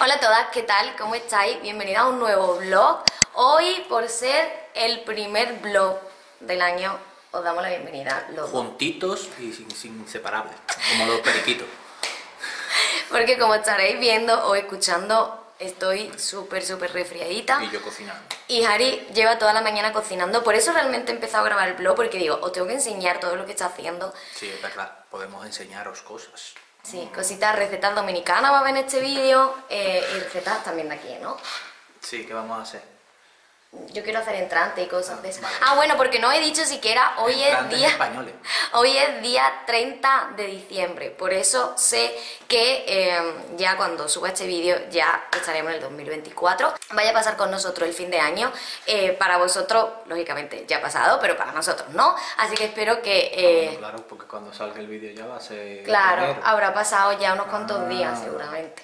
Hola a todas, ¿qué tal? ¿Cómo estáis? Bienvenidas a un nuevo vlog. Hoy, por ser el primer vlog del año, os damos la bienvenida los dos. Juntitos y sin inseparables, como los periquitos. Porque como estaréis viendo o escuchando, estoy súper resfriadita. Y yo cocinando. Y Harry lleva toda la mañana cocinando, por eso realmente he empezado a grabar el vlog, porque digo, os tengo que enseñar todo lo que está haciendo. Sí, es verdad, podemos enseñaros cosas. Sí, cositas, recetas dominicanas va a ver en este vídeo, y recetas también de aquí, ¿no? Sí, ¿qué vamos a hacer? Yo quiero hacer entrantes y cosas de esas. Vale. Ah, bueno, porque no he dicho siquiera, hoy Entrantes es día... españoles. Hoy es día 30 de diciembre, por eso sé que ya cuando suba este vídeo ya estaremos en el 2024. Vaya a pasar con nosotros el fin de año. Para vosotros, lógicamente, ya ha pasado, pero para nosotros no. Así que espero que... Bueno, claro, porque cuando salga el vídeo ya va a ser... Claro, enero. habrá pasado ya unos cuantos días seguramente.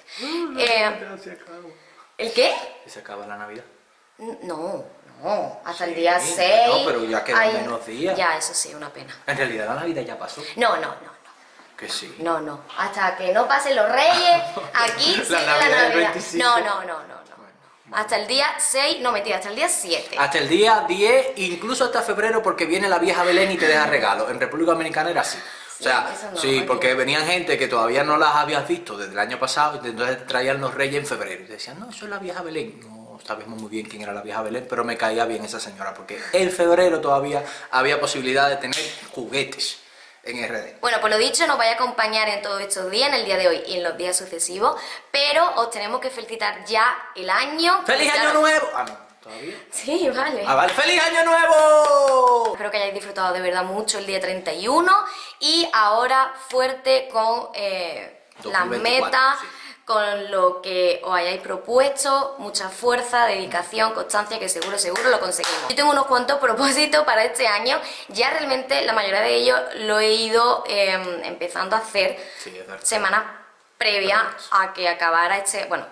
Se acaba. ¿El qué? Se acaba la Navidad. No, hasta el Sí, día 6. no, pero ya quedan menos días. Ya, eso sí, una pena. En realidad la Navidad ya pasó. No. Que sí. No. Hasta que no pasen los reyes, aquí La sigue la Navidad del Navidad. 25. No. Bueno. Hasta el día 6, no mentira, hasta el día 7. Hasta el día 10, incluso hasta febrero, porque viene la vieja Belén y te deja regalo. En República Dominicana era así. O sea, eso no, sí, aquí porque no. venían gente que todavía no las habías visto desde el año pasado, y entonces traían los reyes en febrero. Y te decían, no, eso es la vieja Belén. No sabíamos muy bien quién era la vieja Belén, pero me caía bien esa señora, porque en febrero todavía había posibilidad de tener juguetes en RD. Bueno, pues lo dicho, nos vaya a acompañar en todos estos días, en el día de hoy y en los días sucesivos, pero os tenemos que felicitar ya el año. ¡Feliz Claro. Año Nuevo! Ah, no, ¿todavía? Sí, vale. ¡Ah, vale! ¡Feliz Año Nuevo! Espero que hayáis disfrutado de verdad mucho el día 31 y ahora fuerte con las 2024, metas, sí. con lo que os hayáis propuesto, mucha fuerza, dedicación, constancia, que seguro lo conseguimos. Yo tengo unos cuantos propósitos para este año, ya realmente la mayoría de ellos lo he ido empezando a hacer Sí, es verdad. semanas previas a que acabara este... Bueno,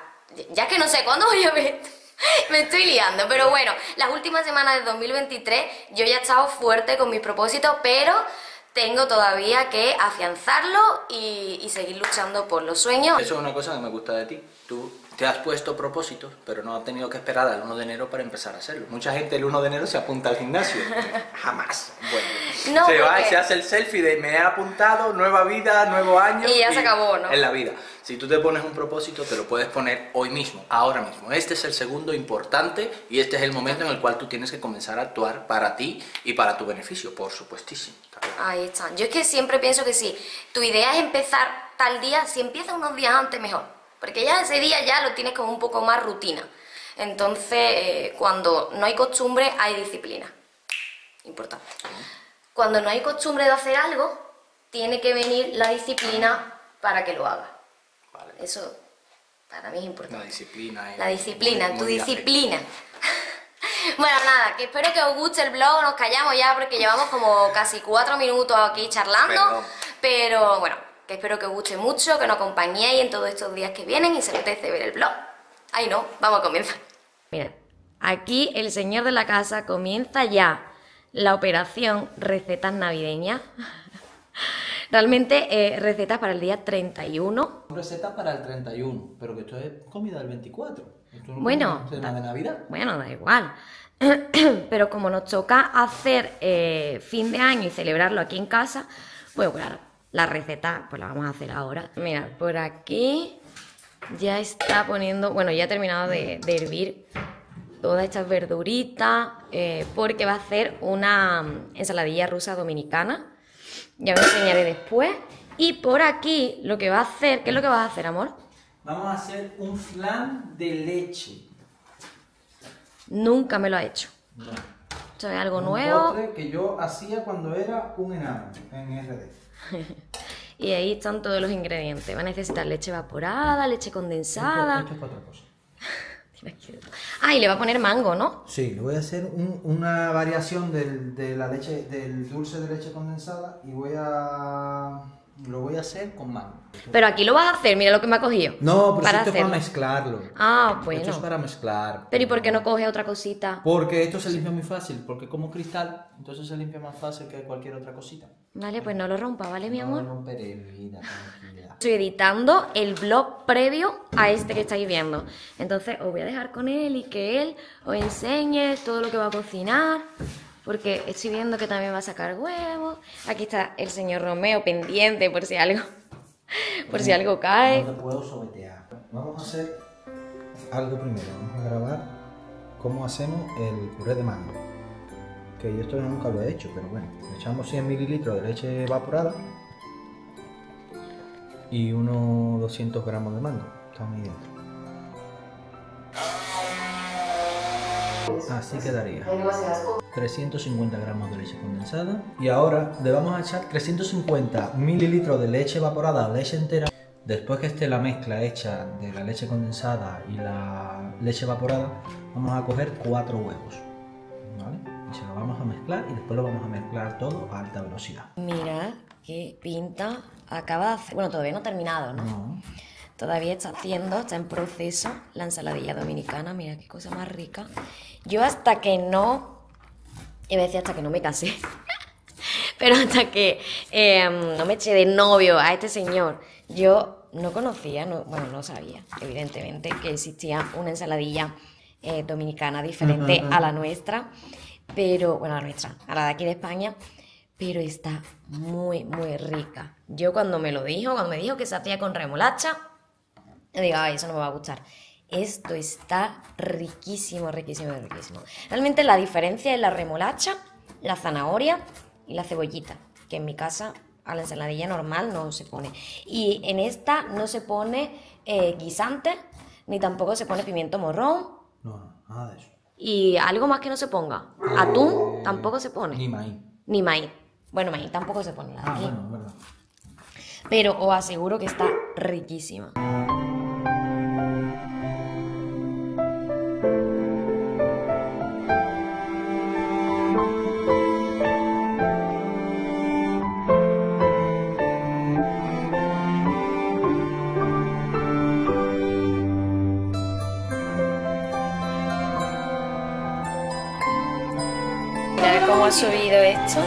ya que no sé cuándo voy a ver... Me estoy liando, pero bueno, las últimas semanas de 2023 yo ya he estado fuerte con mis propósitos, pero tengo todavía que afianzarlo y seguir luchando por los sueños. Eso es una cosa que me gusta de ti. Tú te has puesto propósitos, pero no has tenido que esperar al 1 de enero para empezar a hacerlo. Mucha gente el 1 de enero se apunta al gimnasio. Jamás. Bueno, No, se va y porque- se hace el selfie de me he apuntado, nueva vida, nuevo año. Y ya se acabó, ¿no? En la vida. Si tú te pones un propósito, te lo puedes poner hoy mismo, ahora mismo. Este es el segundo importante y este es el momento en el cual tú tienes que comenzar a actuar para ti y para tu beneficio, por supuestísimo. Ahí está. Yo es que siempre pienso que si tu idea es empezar tal día, si empiezas unos días antes mejor, porque ya ese día ya lo tienes como un poco más rutina. Entonces, cuando no hay costumbre, hay disciplina. Importante. Cuando no hay costumbre de hacer algo, tiene que venir la disciplina para que lo hagas. Vale. Eso para mí es La importante. disciplina. La disciplina, muy tu bien. disciplina. Bueno, nada, que espero que os guste el vlog, nos callamos ya porque llevamos como casi 4 minutos aquí charlando, Perdón. pero bueno, que espero que os guste mucho, que nos acompañéis en todos estos días que vienen y se apetece ver el vlog. Ay no, vamos a comenzar. Mira, aquí el señor de la casa comienza ya la operación recetas navideñas. Realmente recetas para el día 31. Receta para el 31, pero que esto es comida del 24. Esto no Bueno, es cena de Navidad. Bueno, da igual. Pero como nos toca hacer fin de año y celebrarlo aquí en casa, pues claro, la receta pues la vamos a hacer ahora. Mira, por aquí ya está poniendo, bueno, ya ha terminado de hervir todas estas verduritas, porque va a hacer una ensaladilla rusa dominicana. Ya os enseñaré después. Y por aquí lo que va a hacer, ¿qué es lo que vas a hacer, amor? Vamos a hacer un flan de leche. Nunca me lo ha hecho. No. Esto es algo Un nuevo. postre que yo hacía cuando era un enano en RD. Y ahí están todos los ingredientes. Va a necesitar leche evaporada, leche condensada. Esto es para otra cosa. Ah, y le va a poner mango, ¿no? Sí, le voy a hacer una variación de la leche, del dulce de leche condensada y voy a Lo voy a hacer con mango. Pero aquí lo vas a hacer, mira lo que me ha cogido. No, pero para esto es para hacerlo. mezclarlo. Ah, bueno. Esto es para mezclar. Pero ¿y por qué no coge otra cosita? Porque esto se limpia muy fácil, porque como cristal, entonces se limpia más fácil que cualquier otra cosita. Vale, pues no lo rompa, ¿vale, mi amor? No romperé, vida, tranquila. Estoy editando el vlog previo a este que estáis viendo. Entonces os voy a dejar con él y que él os enseñe todo lo que va a cocinar. Porque estoy viendo que también va a sacar huevos. Aquí está el señor Romeo pendiente por si algo, cae. No te puedo sobetear. Vamos a hacer algo primero. Vamos a grabar cómo hacemos el puré de mango. Que yo esto nunca lo he hecho, pero bueno. Le echamos 100 mililitros de leche evaporada y unos 200 gramos de mango. Están ahí dentro. Así quedaría. 350 gramos de leche condensada. Y ahora le vamos a echar 350 mililitros de leche evaporada, leche entera. Después que esté la mezcla hecha de la leche condensada y la leche evaporada, vamos a coger 4 huevos, ¿vale? Y se lo vamos a mezclar y después lo vamos a mezclar todo a alta velocidad. Mirad qué pinta acaba de hacer. Bueno, todavía no ha terminado, ¿no? No. Todavía está en proceso la ensaladilla dominicana. Mira qué cosa más rica. Yo hasta que no... Iba a decir hasta que no me casé. Pero hasta que no me eché de novio a este señor, yo no conocía, no sabía, evidentemente, que existía una ensaladilla dominicana diferente a la nuestra. Pero, bueno, a la nuestra, a la de aquí de España. Pero está muy, muy rica. Yo cuando me dijo que se hacía con remolacha, yo digo, ay, eso no me va a gustar. Esto está riquísimo, riquísimo, riquísimo. Realmente la diferencia es la remolacha, la zanahoria y la cebollita, que en mi casa a la ensaladilla normal no se pone. Y en esta no se pone guisante, ni tampoco se pone pimiento morrón. No, nada de eso. Y algo más que no se ponga. Atún tampoco se pone. Ni maíz. Ni maíz. Bueno, maíz tampoco se pone. Ah, bueno, es verdad. Pero os aseguro que está riquísima. Mira cómo ha subido esto.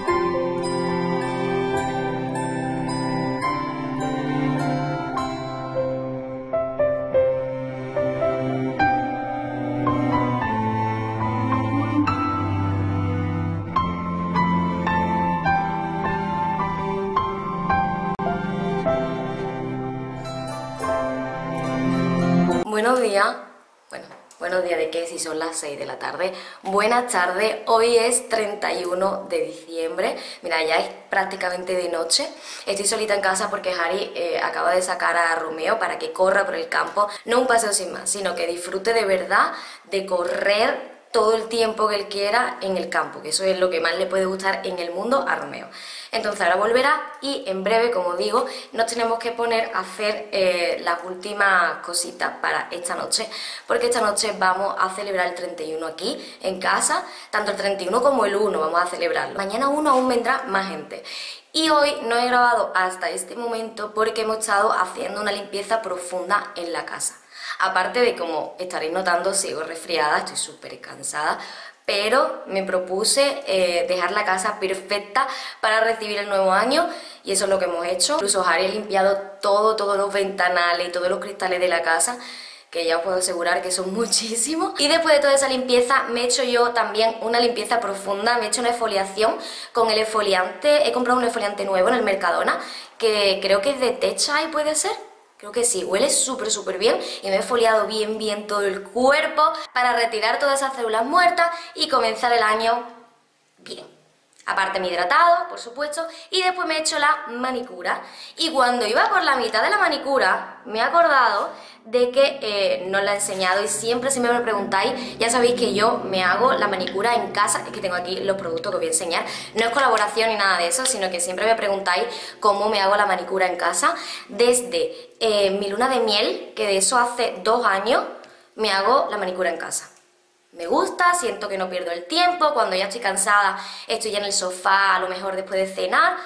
Buenos días. Bueno, buenos días de qué, si son las 6 de la tarde. Buenas tardes, hoy es 31 de diciembre. Mira, ya es prácticamente de noche. Estoy solita en casa porque Harry acaba de sacar a Romeo para que corra por el campo. No un paseo sin más, sino que disfrute de verdad de correr todo el tiempo que él quiera en el campo, que eso es lo que más le puede gustar en el mundo a Romeo. Entonces ahora volverá y en breve, como digo, nos tenemos que poner a hacer las últimas cositas para esta noche, porque esta noche vamos a celebrar el 31 aquí en casa, tanto el 31 como el 1 vamos a celebrarlo. Mañana 1 aún vendrá más gente. Y hoy no he grabado hasta este momento porque hemos estado haciendo una limpieza profunda en la casa. Aparte de, como estaréis notando, sigo resfriada, estoy súper cansada, pero me propuse dejar la casa perfecta para recibir el nuevo año y eso es lo que hemos hecho. Incluso Harry ha limpiado todos los ventanales y todos los cristales de la casa, que ya os puedo asegurar que son muchísimos. Y después de toda esa limpieza me he hecho yo también una limpieza profunda, me he hecho una exfoliación con el exfoliante. He comprado un exfoliante nuevo en el Mercadona, que creo que es de Techa y puede ser. Creo que sí, huele súper bien y me he foliado bien todo el cuerpo para retirar todas esas células muertas y comenzar el año bien. Aparte me he hidratado, por supuesto, y después me he hecho la manicura. Y cuando iba por la mitad de la manicura me he acordado de que no la he enseñado y siempre me preguntáis, ya sabéis que yo me hago la manicura en casa, es que tengo aquí los productos que os voy a enseñar, no es colaboración ni nada de eso, sino que siempre me preguntáis cómo me hago la manicura en casa. Desde mi luna de miel, que de eso hace 2 años, me hago la manicura en casa. Me gusta, siento que no pierdo el tiempo, cuando ya estoy cansada, estoy ya en el sofá, a lo mejor después de cenar,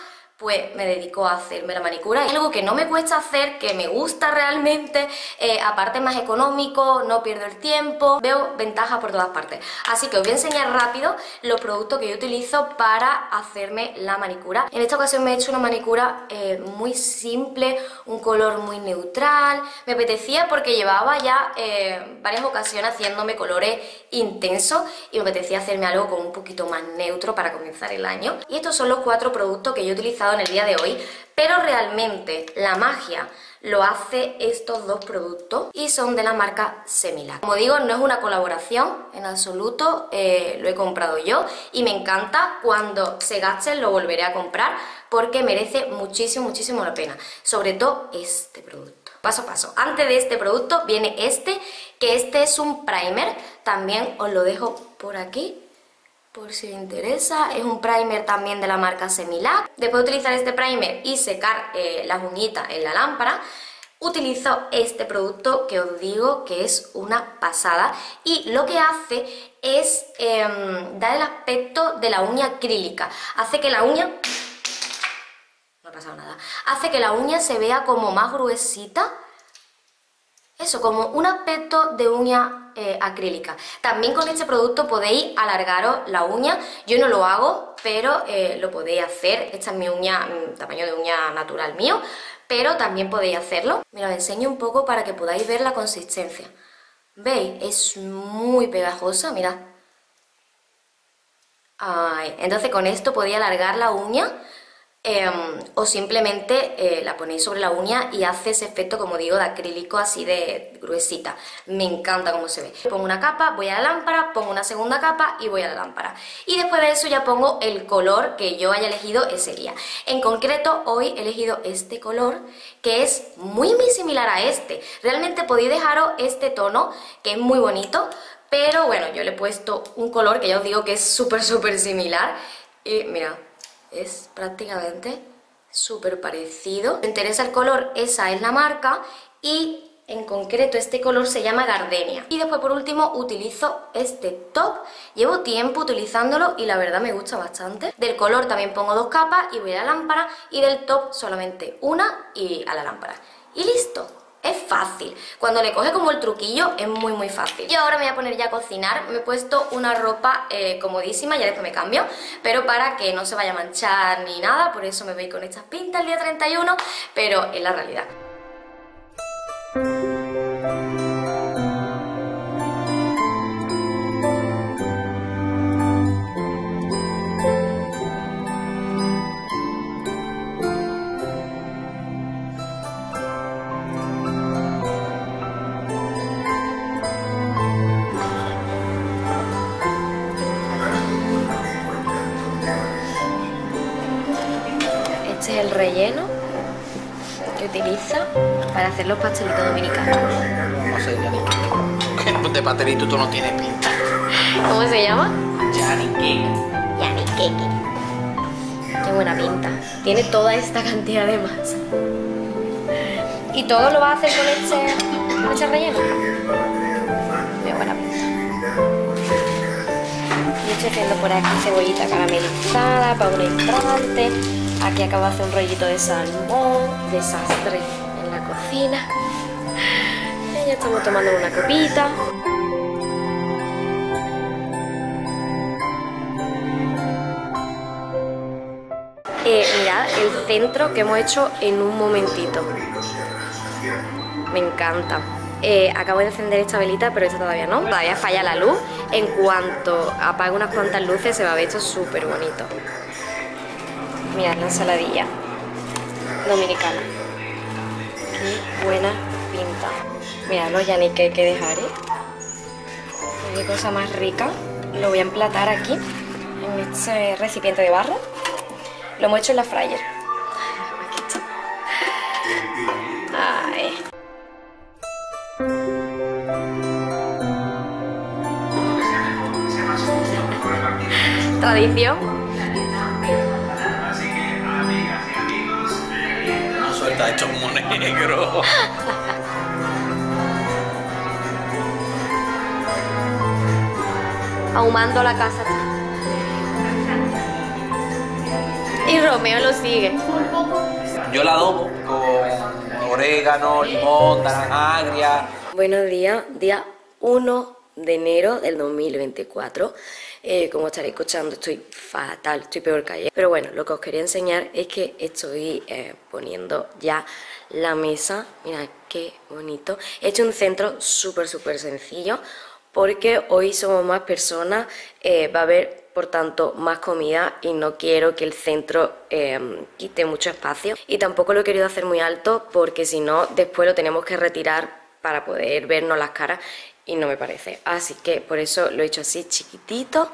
pues me dedico a hacerme la manicura. Es algo que no me cuesta hacer, que me gusta realmente, aparte es más económico, no pierdo el tiempo, veo ventajas por todas partes. Así que os voy a enseñar rápido los productos que yo utilizo para hacerme la manicura. En esta ocasión me he hecho una manicura muy simple, un color muy neutral. Me apetecía porque llevaba ya varias ocasiones haciéndome colores intensos y me apetecía hacerme algo con un poquito más neutro para comenzar el año. Y estos son los 4 productos que yo he utilizado en el día de hoy, pero realmente la magia lo hace estos 2 productos y son de la marca Semilac. Como digo, no es una colaboración en absoluto, lo he comprado yo y me encanta. Cuando se gasten lo volveré a comprar porque merece muchísimo, muchísimo la pena, sobre todo este producto. Paso a paso. Antes de este producto viene que este es un primer, también os lo dejo por aquí por si os interesa. Es un primer también de la marca Semilac. Después de utilizar este primer y secar las uñitas en la lámpara, utilizo este producto que os digo que es una pasada y lo que hace es dar el aspecto de la uña acrílica. Hace que la uña... no ha pasado nada. Hace que la uña se vea como más gruesita. Eso, como un aspecto de uña acrílica. También con este producto podéis alargaros la uña. Yo no lo hago, pero lo podéis hacer. Esta es mi uña, tamaño de uña natural mío, pero también podéis hacerlo. Mira, os enseño un poco para que podáis ver la consistencia. ¿Veis? Es muy pegajosa, mirad. Ay, entonces con esto podéis alargar la uña. O simplemente la ponéis sobre la uña y hace ese efecto, como digo, de acrílico, así de gruesita. Me encanta cómo se ve. Pongo una capa, voy a la lámpara, pongo una segunda capa y voy a la lámpara. Y después de eso ya pongo el color que yo haya elegido ese día. En concreto, hoy he elegido este color, que es muy similar a este. Realmente podéis dejaros este tono, que es muy bonito, pero bueno, yo le he puesto un color que ya os digo que es súper similar. Y mira, es prácticamente súper parecido. Si os interesa el color, esa es la marca y en concreto este color se llama Gardenia. Y después por último utilizo este top. Llevo tiempo utilizándolo y la verdad me gusta bastante. Del color también pongo 2 capas y voy a la lámpara, y del top solamente una y a la lámpara. Y listo. Es fácil, cuando le coge como el truquillo es muy fácil. Y ahora me voy a poner ya a cocinar. Me he puesto una ropa comodísima, ya después me cambio, pero para que no se vaya a manchar ni nada, por eso me voy con estas pintas el día 31, pero es la realidad. Este es el relleno que utiliza para hacer los pastelitos dominicanos. No sé, Yannick. De pastelito tú no tienes pinta. ¿Cómo se llama? Yannick. Qué buena pinta. Tiene toda esta cantidad de masa. ¿Y todo lo va a hacer con este relleno? Qué buena pinta. Yo estoy haciendo por aquí cebollita caramelizada para un entrante. Aquí acabo de hacer un rollito de salmón. Desastre en la cocina. Y ya estamos tomando una copita. Mirad el centro que hemos hecho en un momentito. Me encanta. Acabo de encender esta velita, pero esta todavía no. Todavía falla la luz. En cuanto apague unas cuantas luces se va a ver esto súper bonito. Mirad la ensaladilla dominicana. Qué buena pinta. Mirad los yaniques que dejaré. Qué cosa más rica. Lo voy a emplatar aquí en este recipiente de barro. Lo hemos hecho en la fryer. Aquí está. Ay. Tradición. No suelta hecho como negro. Ahumando la casa. Y Romeo lo sigue. Yo la adobo con orégano, limón, naranja agria. Buenos días, día 1 de enero del 2024. Como estaréis escuchando, estoy fatal, estoy peor que ayer. Pero bueno, lo que os quería enseñar es que estoy poniendo ya la mesa. Mirad qué bonito. He hecho un centro súper sencillo porque hoy somos más personas, va a haber por tanto más comida y no quiero que el centro quite mucho espacio. Y tampoco lo he querido hacer muy alto porque si no después lo tenemos que retirar para poder vernos las caras y no me parece. Así que por eso lo he hecho así chiquitito,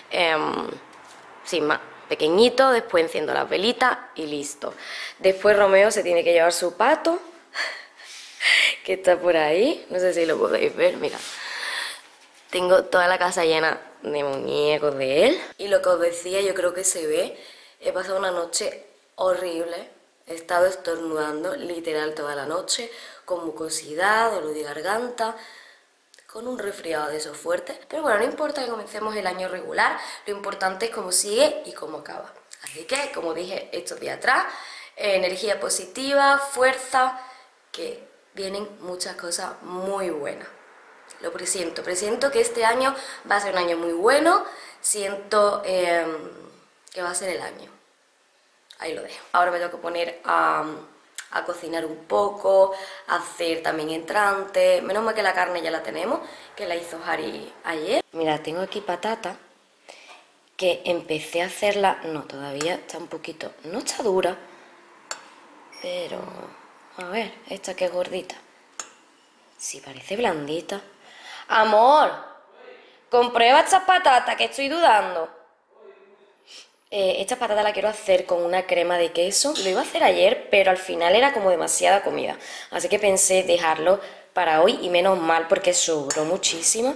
sin más, pequeñito. Después enciendo las velitas y listo. Después Romeo se tiene que llevar su pato que está por ahí, no sé si lo podéis ver, mira. Tengo toda la casa llena de muñecos de él. Y lo que os decía, yo creo que se ve, he pasado una noche horrible. He estado estornudando literal toda la noche, con mucosidad, dolor de garganta, con un resfriado de esos fuertes. Pero bueno, no importa que comencemos el año regular, lo importante es cómo sigue y cómo acaba. Así que, como dije estos días atrás, energía positiva, fuerza, que vienen muchas cosas muy buenas. Lo presiento que este año va a ser un año muy bueno, siento que va a ser el año. Ahí lo dejo. Ahora me tengo que poner a cocinar un poco, a hacer también entrante. Menos mal que la carne ya la tenemos, que la hizo Jari ayer. Mira, tengo aquí patata, que empecé a hacerla, no, todavía está un poquito, no está dura, pero a ver, esta que es gordita. Sí, parece blandita. Amor, comprueba estas patatas que estoy dudando. Esta patata la quiero hacer con una crema de queso. Lo iba a hacer ayer, pero al final era como demasiada comida. Así que pensé dejarlo para hoy y menos mal porque sobró muchísimo.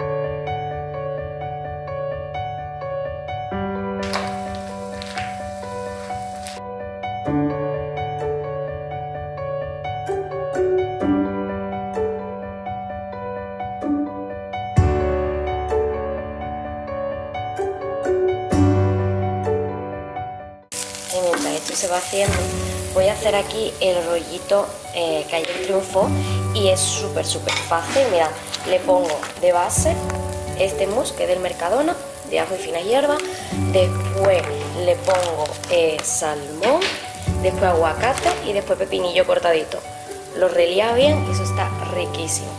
Y mientras esto se va haciendo, voy a hacer aquí el rollito que ayer triunfó y es súper fácil. Mirad, le pongo de base este mousse que es del Mercadona, de ajo y finas hierbas. Después le pongo salmón, después aguacate y después pepinillo cortadito. Lo relía bien y eso está riquísimo.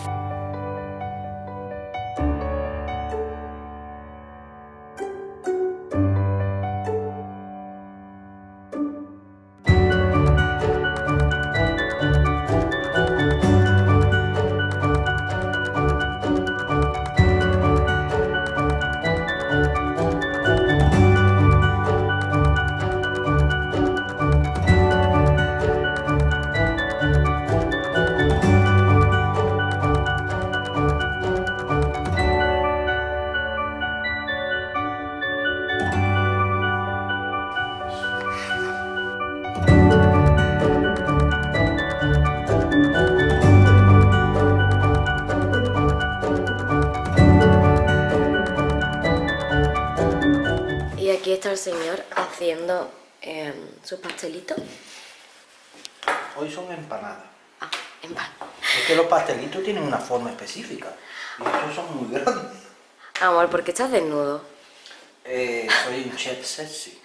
Y aquí está el señor haciendo sus pastelitos. Hoy son empanadas. Ah, empanadas. Es que los pastelitos tienen una forma específica. Y estos son muy grandes. Amor, ¿por qué estás desnudo? Soy un chef sexy.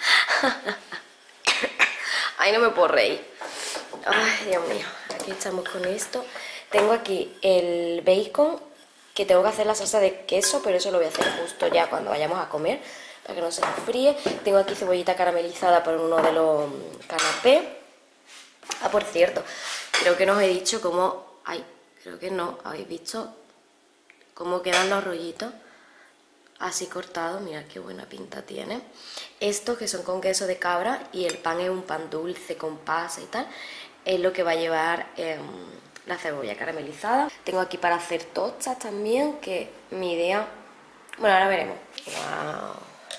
Ay, no me puedo reír. Ay, Dios mío. Aquí estamos con esto. Tengo aquí el bacon, que tengo que hacer la salsa de queso, pero eso lo voy a hacer justo ya cuando vayamos a comer, para que no se enfríe. Tengo aquí cebollita caramelizada para uno de los canapés. Ah, por cierto, creo que no os he dicho cómo... Ay, creo que no. ¿Habéis visto cómo quedan los rollitos? Así cortados, mirad qué buena pinta tiene. Estos que son con queso de cabra y el pan es un pan dulce con pasa y tal, es lo que va a llevar la cebolla caramelizada. Tengo aquí para hacer tostas también, que mi idea... Bueno, ahora veremos. ¡Wow!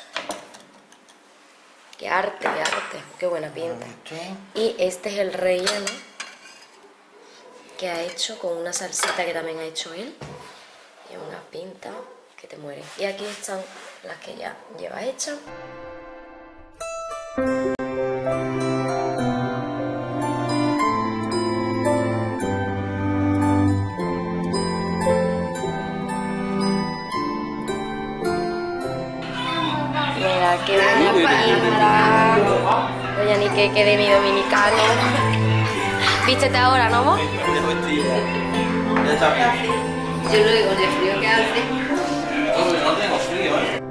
¡Qué arte, qué arte! ¡Qué buena pinta! Y este es el relleno que ha hecho con una salsita que también ha hecho él. Y una pinta que te muere. Y aquí están las que ya lleva hechas. Mira, qué buena pinta. Oye, ni que quede mi dominicano. Vístete ahora, ¿no vos? Ya está bien. Yo luego, con el frío que hace. No tengo frío, ¿eh?